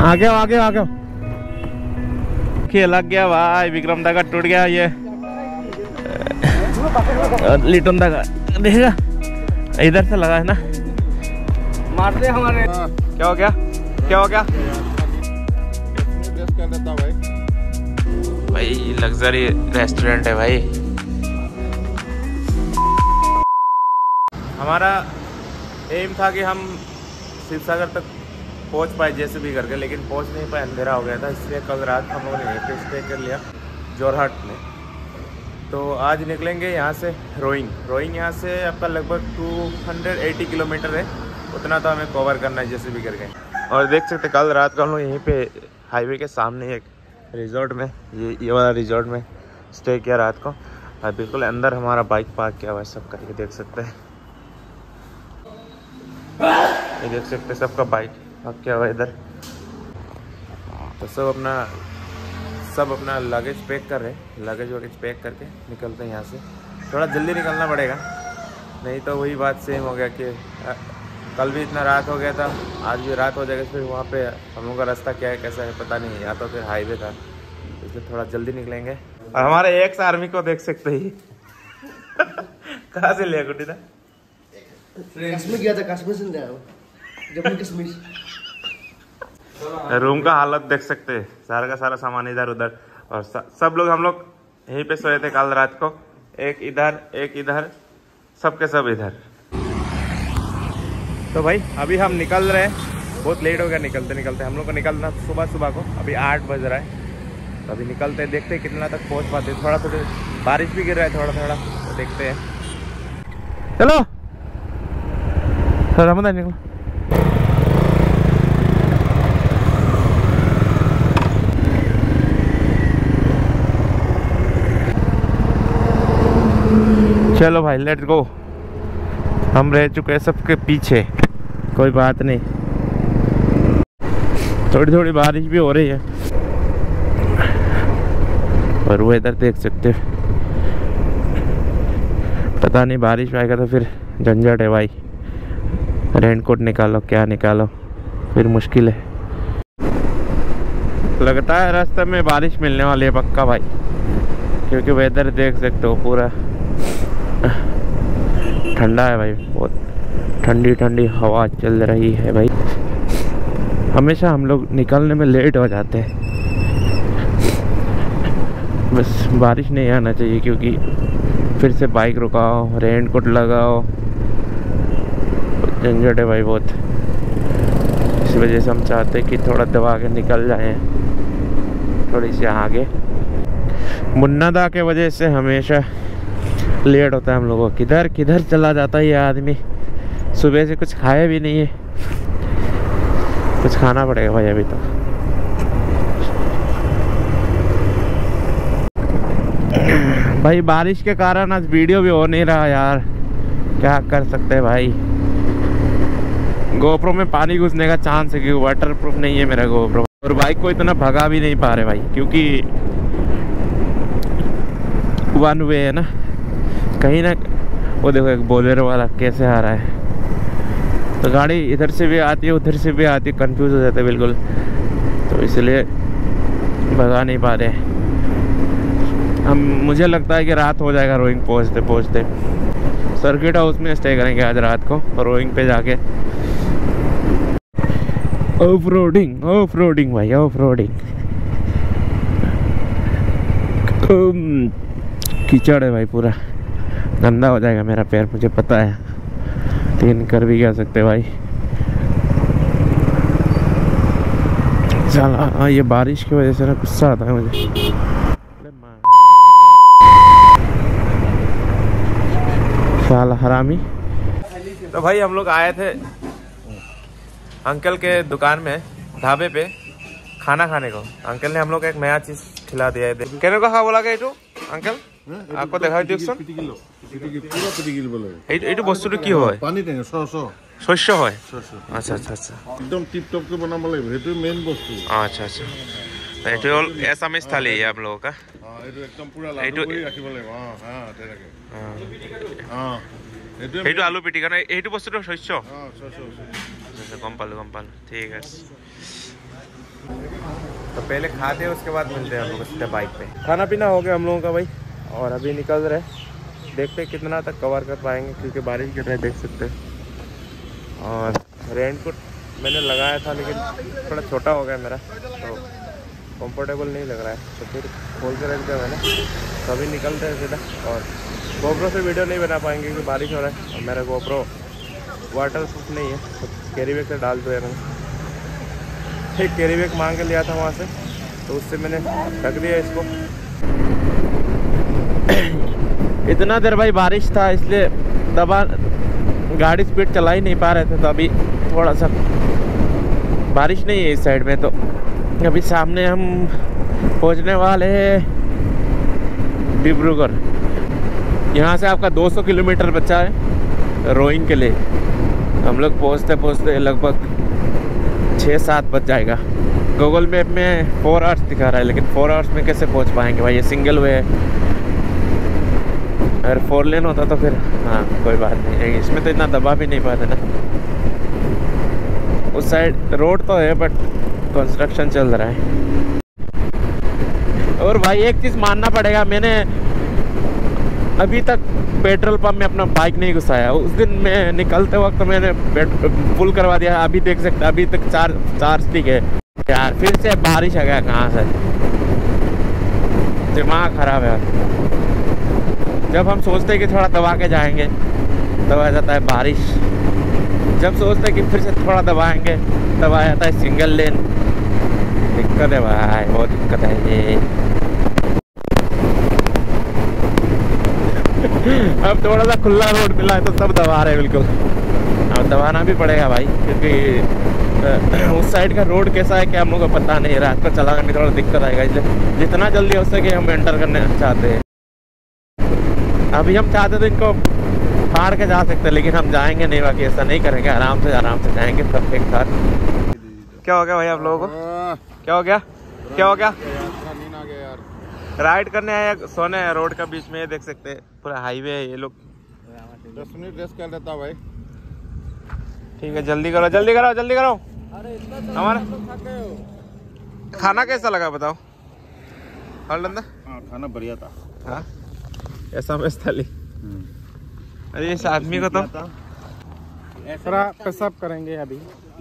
आगे आओ आगे आगे। लग गया भाई, विक्रम दा का टूट गया ये। लिटन दा का देखेगा, इधर से लगा है ना, मार दे हमारे। क्या हो गया, क्या हो गया भाई? लग्जरी रेस्टोरेंट है भाई। हमारा एम था कि हम शिवसागर तक पहुंच पाए जैसे भी करके, लेकिन पहुंच नहीं पाए, अंधेरा हो गया था। इसलिए कल रात हम लोगों ने यहीं पे स्टे कर लिया जोरहाट में। तो आज निकलेंगे यहाँ से रोइंग यहाँ से आपका लगभग 280 किलोमीटर है, उतना तो हमें कवर करना है जैसे भी करके। और देख सकते कल रात को हम लोग यहीं पे हाईवे के सामने एक रिजॉर्ट में, ये वाला रिजॉर्ट में स्टे किया रात को। और बिल्कुल अंदर हमारा बाइक पार्क किया हुआ है, सब करके देख सकते हैं। ये देख सकते हैं सबका बाइक पार्क किया हुआ है इधर। तो सब अपना लगेज पैक कर रहे हैं, लगेज वगैज पैक करके निकलते हैं यहाँ से। थोड़ा जल्दी निकलना पड़ेगा, नहीं तो वही बात सेम हो गया कि कल भी इतना रात हो गया था, आज भी रात हो जाएगा। फिर वहाँ पे हम लोगों का रास्ता क्या है कैसा है पता नहीं, या तो फिर हाईवे था, इसलिए थोड़ा जल्दी निकलेंगे। और हमारे एक्स आर्मी को देख सकते ही कहाँ से लिया गुड्डी था? कश्मीर गया था, कश्मीर से लाया, जम्मू कश्मीर। रूम का हालत देख सकते हैं, सारा का सारा सामान इधर उधर। और सब लोग हम लोग यहीं पे सोए थे कल रात को, एक इधर सबके सब इधर। तो भाई अभी हम निकल रहे हैं, बहुत लेट हो गया निकलते हम लोग को निकलना सुबह को। अभी 8 बज रहा है, तो अभी निकलते हैं, देखते हैं कितना तक पहुंच पाते हैं। थोड़ा बारिश भी गिर रहा है थोड़ा, तो देखते हैं। चलो रमदान निकलो। चलो भाई लेट्स गो। हम रह चुके हैं सबके पीछे, कोई बात नहीं। थोड़ी बारिश भी हो रही है, और वो इधर देख सकते हो, पता नहीं बारिश आएगा तो फिर झंझट है भाई। रेनकोट निकालो क्या निकालो, फिर मुश्किल है। लगता है रास्ते में बारिश मिलने वाली है पक्का भाई, क्योंकि वेदर देख सकते हो पूरा ठंडा है भाई, बहुत ठंडी हवा चल रही है भाई। हमेशा हम लोग निकलने में लेट हो जाते हैं, बस बारिश नहीं आना चाहिए, क्योंकि फिर से बाइक रुकाओ, रेनकोट लगाओ, झंझट है भाई बहुत। इस वजह से हम चाहते हैं कि थोड़ा दबा के निकल जाएं थोड़ी सी आगे। मुन्ना दा के वजह से हमेशा लेट होता है हम लोगों को। किधर चला जाता है ये आदमी, सुबह से कुछ खाया भी नहीं है, कुछ खाना पड़ेगा भाई अभी तक। भाई बारिश के कारण आज वीडियो भी हो नहीं रहा यार, क्या कर सकते हैं भाई। गोप्रो में पानी घुसने का चांस है, क्योंकि वाटर प्रूफ नहीं है मेरा गोप्रो। और बाइक को इतना भगा भी नहीं पा रहे भाई, क्योंकि वन वे है ना, कहीं ना। वो देखो एक बोलेरो वाला कैसे आ रहा है, तो गाड़ी इधर से भी आती है उधर से भी आती है, कंफ्यूज हो जाते हैं बिल्कुल। तो इसलिए भगा नहीं पा रहे हम। मुझे लगता है कि रात हो जाएगा रोइंग पहुँचते। सर्किट हाउस में स्टे करेंगे आज रात को, और रोइंग पे जाके ऑफ रोडिंग भाई, ऑफ रोडिंग। कीचड़ है भाई, पूरा गंदा हो जाएगा मेरा पैर, मुझे पता है, लेकिन कर भी क्या सकते भाई। साला ये बारिश की वजह से ना गुस्सा आता है मुझे। साला हरामी। तो भाई हम लोग आए थे अंकल के दुकान में, ढाबे पे खाना खाने को। अंकल ने हम लोग को एक नया चीज खिला दिया है। कहने को हाँ बोला गया अंकल आपको देखा দিয়কচোন এইটো বস্তুটো কি হয় পানী টেঙা শস্য হয় আচ্ছা আচ্ছা আচ্ছা একদম টিপ টপ কে বনাব লাগিব হেতু মেইন বস্তু আচ্ছা আচ্ছা এইটো হল এসামিজ থালি आप लोगों का हां এইটো একদম পুরা লাগু কৰি ৰাখিব লাগিব हां हां তেনেকে हां এইটো আলু পিটিকা না এইটো বস্তুটো শস্য हां শস্য আচ্ছা গম পালো ঠিক আছে तो पहले खाते हैं, उसके बाद मिलते हैं हम लोग सीधे बाइक पे। खाना पीना हो गया हम लोगों का भाई, और अभी निकल रहे, देखते हैं कितना तक कवर कर पाएंगे, क्योंकि बारिश गिर रही है देख सकते हैं। और रेनकोट मैंने लगाया था लेकिन थोड़ा छोटा हो गया मेरा, तो कंफर्टेबल नहीं लग रहा है, तो फिर खोल के रख दिया मैंने। तो अभी निकलते हैं सीधा, और गोप्रो से वीडियो नहीं बना पाएंगे क्योंकि बारिश हो रहा है, और मेरा गोप्रो वाटर प्रूफ नहीं है, तो कैरी बैग से डाल दिया मैंने। एक कैरी बैग मांग के लिया था वहाँ से, तो उससे मैंने रख दिया इसको। इतना देर भाई बारिश था, इसलिए दबा गाड़ी स्पीड चला ही नहीं पा रहे थे, तो अभी थोड़ा सा बारिश नहीं है इस साइड में। तो अभी सामने हम पहुंचने वाले हैं डिब्रूगढ़। यहाँ से आपका 200 किलोमीटर बचा है रोइंग के लिए। हम लोग पहुँचते पहुँचते लगभग 6-7 बज जाएगा। गूगल मैप में 4 आवर्स दिखा रहा है, लेकिन 4 आवर्स में कैसे पहुँच पाएंगे भाई, ये सिंगल वे है। अगर 4 लेन होता तो फिर हाँ कोई बात नहीं, इसमें तो इतना दबा भी नहीं पाते ना। उस साइड रोड तो है बट कंस्ट्रक्शन चल रहा है। और भाई एक चीज़ मानना पड़ेगा, मैंने अभी तक पेट्रोल पंप में अपना बाइक नहीं घुसाया। उस दिन मैं निकलते वक्त मैंने फुल करवा दिया। अभी देख सकते अभी तक चार स्टिक है यार। फिर से बारिश आ गया, कहाँ से दिमाग खराब है यार। जब हम सोचते हैं कि थोड़ा दबा के जाएंगे तब आ जाता है बारिश। जब सोचते हैं कि फिर से थोड़ा दबाएंगे तब आ जाता है सिंगल लेन। दिक्कत है भाई, बहुत दिक्कत है ये। अब थोड़ा सा खुला रोड मिला है तो सब दबा रहे हैं बिल्कुल। अब दबाना भी पड़ेगा भाई, क्योंकि उस साइड का रोड कैसा है क्या हम लोग को पता नहीं। रात को चलाने में थोड़ा दिक्कत आएगा, इसलिए जितना जल्दी हो सके हम एंटर करने चाहते हैं। अभी हम चाहते तो इनको फाड़ के जा सकते, लेकिन हम जाएंगे नहीं, बाकी ऐसा नहीं करेंगे। आराम से जाएंगे सब एक साथ। क्या हो गया भाई आप लोगों को? क्या हो गया? क्या हो गया? राइड करने आए सोने रोड का बीच में, देख सकते हैं पूरा हाईवे है। ये लोग 10 मिनट रेस्ट कर लेता भाई। ठीक है, जल्दी करो जल्दी करो जल्दी करो। हमारा खाना कैसा लगा बताओ? खाना बढ़िया था। हाँ ऐसा में थाली। अरे इस आदमी को तो थोड़ा पेशाब करेंगे अभी।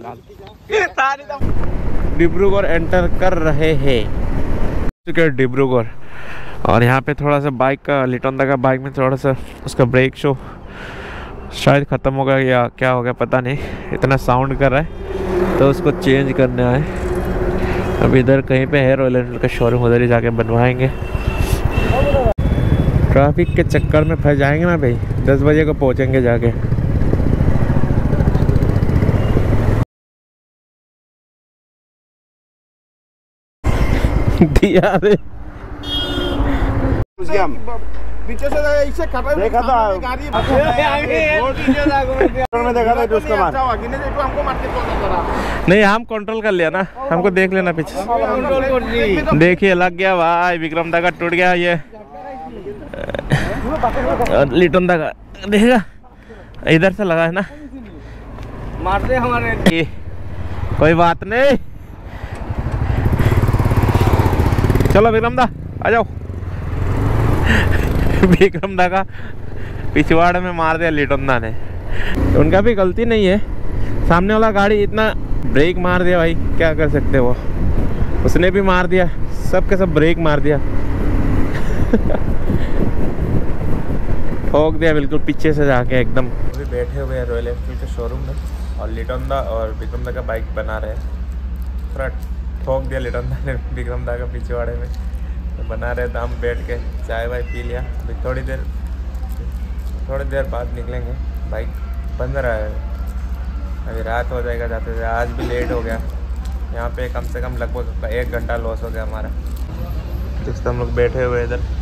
डिब्रूगढ़ एंटर कर रहे हैं डिब्रूगढ़। और यहाँ पे थोड़ा सा बाइक का लिटोंदा का बाइक में थोड़ा सा उसका ब्रेक शो शायद ख़त्म हो गया या क्या हो गया पता नहीं, इतना साउंड कर रहा है, तो उसको चेंज करने आए। अब इधर कहीं पे है रॉयल एनफील्ड का शोरूम, उधर ही जाके बनवाएंगे। ट्रैफिक के चक्कर में फंस जाएंगे ना भाई। 10 बजे को पहुँचेंगे जाके। दिया रे पीछे से इसे देखा था गाड़ी में देखा था उसका मार। हमको मार के नहीं, हम कंट्रोल कर लिया ना, हमको देख लेना पीछे। देखिए लग गया भाई, विक्रम दा का टूट गया ये लिटन दा का। देखा इधर से लगा है ना, मार दे हमारे। कोई बात नहीं, चलो विक्रम दा आ जाओ। विक्रम दा का पिछवाड़े में मार दिया लिटन दा ने। उनका भी गलती नहीं है, सामने वाला गाड़ी इतना ब्रेक मार दिया भाई, क्या कर सकते वो। उसने भी मार दिया, सब के सब ब्रेक मार दिया। ठोक दिया बिल्कुल पीछे से जाके एकदम। अभी बैठे हुए हैं रॉयल एनफील्ड के शोरूम में, और लिटन दा और विक्रम दा का बाइक बना रहे हैं। पूरा ठोक दिया लिटन दा ने विक्रम दा का पिछवाड़े में, तो बना रहे थे। हम बैठ के चाय वाय पी लिया। अभी थोड़ी देर बाद निकलेंगे, बाइक बंद रहा है। अभी रात हो जाएगा जाते थे, आज भी लेट हो गया। यहाँ पे कम से कम लगभग 1 घंटा लॉस हो गया हमारा, जिससे हम लोग बैठे हुए इधर।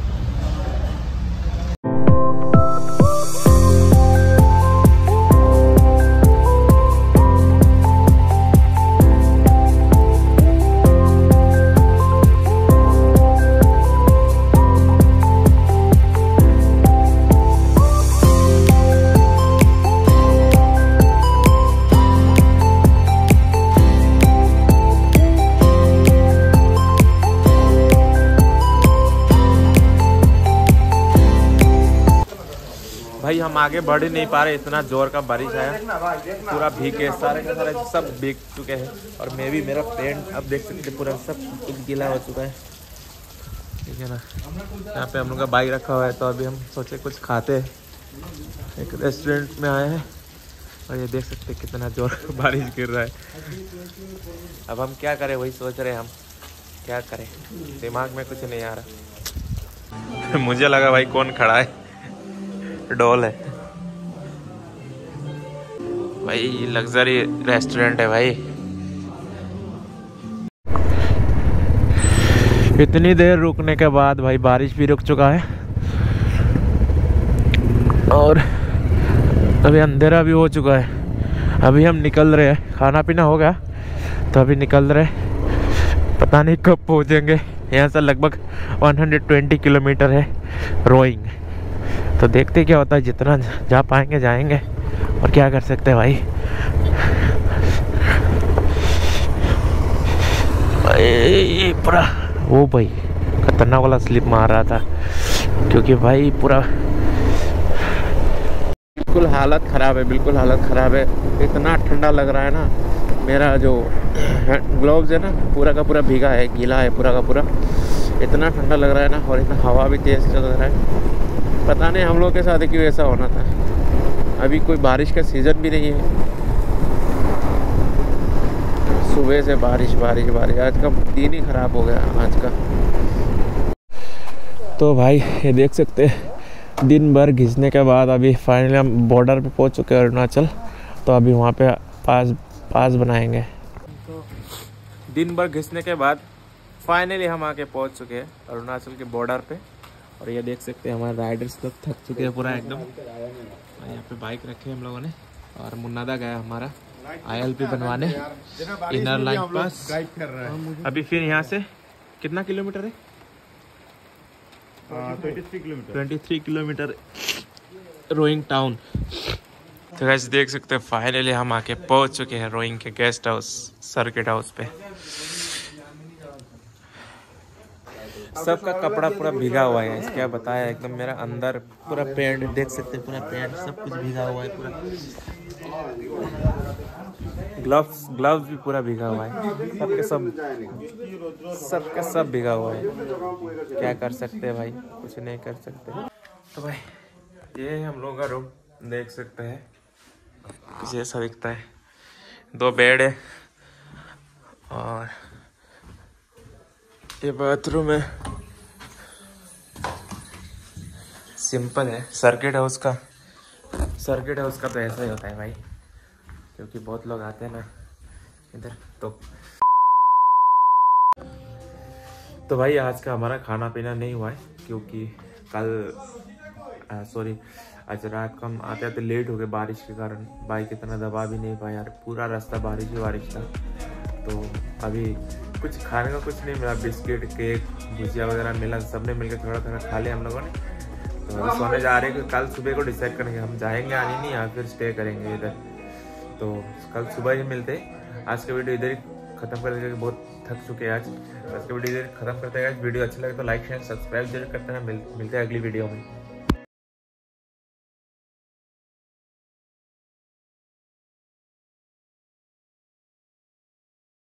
भाई हम आगे बढ़ ही नहीं पा रहे, इतना जोर का बारिश आया, पूरा भीग के सारे के सारे सब भीग चुके हैं। और मैं भी, मेरा पेंट अब देख सकते पूरा सब कुछ गीला हो चुका है, ठीक है ना। यहाँ पे हम लोग का बाइक रखा हुआ है, तो अभी हम सोचे कुछ खाते हैं। एक रेस्टोरेंट में आए हैं और ये देख सकते कितना जोर का बारिश गिर रहा है। अब हम क्या करें, वही सोच रहे हैं हम क्या करें, दिमाग में कुछ नहीं आ रहा। मुझे लगा भाई कौन खड़ा है, डॉल है भाई, लग्जरी रेस्टोरेंट है भाई। इतनी देर रुकने के बाद भाई बारिश भी रुक चुका है और अभी अंधेरा भी हो चुका है। अभी हम निकल रहे हैं, खाना पीना हो गया तो अभी निकल रहे, पता नहीं कब पहुंचेंगे। यहाँ से लगभग 120 किलोमीटर है रोइंग, तो देखते क्या होता है, जितना जा पाएंगे जाएंगे, और क्या कर सकते हैं भाई। पूरा वो भाई खतरनाक वाला स्लिप मार रहा था, क्योंकि भाई पूरा बिल्कुल हालत ख़राब है, बिल्कुल हालत ख़राब है। इतना ठंडा लग रहा है ना, मेरा जो ग्लव्स है ना पूरा का पूरा भीगा है, गीला है पूरा का पूरा, इतना ठंडा लग रहा है ना। और इतना हवा भी तेज़ चल रहा है, पता नहीं हम लोग के साथ क्यों ऐसा होना था। अभी कोई बारिश का सीज़न भी नहीं है, सुबह से बारिश बारिश बारिश, आज का दिन ही ख़राब हो गया आज का। तो भाई ये देख सकते हैं, दिन भर घिसने के बाद अभी फाइनली हम बॉर्डर पे पहुंच चुके हैं अरुणाचल। तो अभी वहाँ पे पास बनाएंगे। तो दिन भर घिसने के बाद फाइनली हम आके पहुंच चुके हैं अरुणाचल के बॉर्डर पे। और ये देख सकते हैं हमारे राइडर्स लोग थक चुके हैं पूरा एकदम। यहाँ पे बाइक रखे हम लोगों ने, और मुन्नादा गया हमारा ILP बनवाने, इनर लाइन पास। अभी फिर यहाँ से कितना किलोमीटर है? 23 किलोमीटर रोइंग टाउन। तो गाइस देख सकते हैं फाइनली हम आके पहुंच चुके हैं रोइंग के गेस्ट हाउस, सर्किट हाउस पे। सबका कपड़ा पूरा भीगा हुआ है, क्या बताया, एकदम मेरा अंदर पूरा पैंट देख सकते हैं, पूरा पैंट सब कुछ भीगा हुआ है पूरा। ग्लव्स भी पूरा भीगा हुआ है, सबके सब भीगा हुआ है। क्या कर सकते हैं भाई, कुछ नहीं कर सकते। तो भाई ये हम लोगों का रूम देख सकते हैं, कुछ ऐसा दिखता है। 2 बेड है और ये बाथरूम है, सिंपल है। सर्किट हाउस का तो ऐसा ही होता है भाई, क्योंकि बहुत लोग आते हैं ना इधर। तो भाई आज का हमारा खाना पीना नहीं हुआ है, क्योंकि आज रात को हम आते आते लेट हो गए बारिश के कारण। बाइक इतना दबा भी नहीं पाया यार, पूरा रास्ता बारिश ही बारिश था। तो अभी कुछ खाने का कुछ नहीं मिला, बिस्किट केक भुजिया वगैरह मिला, सबने मिलकर थोड़ा थोड़ा खा लिया हम लोगों ने। तो सोने जा रहे हैं, कल सुबह को डिसाइड करेंगे हम जाएंगे आने नहीं, या फिर स्टे करेंगे इधर। तो कल सुबह ही मिलते हैं। आज का वीडियो इधर ही खत्म कर देंगे, बहुत थक चुके हैं आज का वीडियो इधर खत्म करते हैं। वीडियो अच्छा लगे तो लाइक शेयर सब्सक्राइब जरूर करते हैं। मिलते हैं अगली वीडियो में।